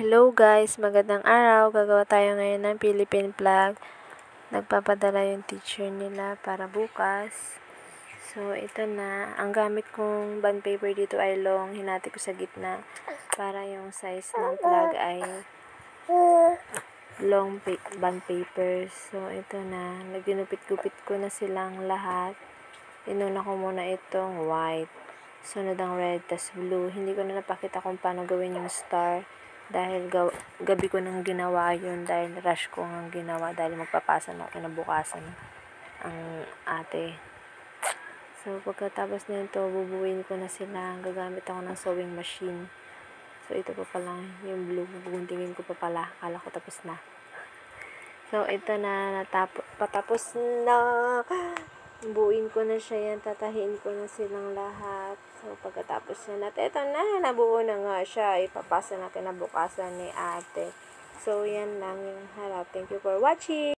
Hello guys, magandang araw. Gagawa tayo ngayon ng Philippine flag. Nagpapadala yung teacher nila para bukas. So, ito na. Ang gamit kong bond paper dito ay long. Hinati ko sa gitna para yung size ng flag ay long bond paper. So, ito na. Ginupit-gupit ko na silang lahat. Inuna ko muna itong white. Sunod ang red, tas blue. Hindi ko na napakita kung paano gawin yung star. Dahil gabi ko nang ginawa yun. Dahil rush ko nang ginawa. Dahil magpapasa na kinabukasan ang ate. So, pagkatapos na ito, bubuin ko na sila. Gagamit ako ng sewing machine. So, ito pa pala yung blue. Buguntingin ko pa pala. Akala ko tapos na. So, ito na. Patapos na. Buuin ko na siya yan. Tatahiin ko na silang lahat. So, pagkatapos na natin, ito na. Nabuo na nga siya. Ipapasa na kinabukasan ni ate. So, yan lang yung harap. Thank you for watching.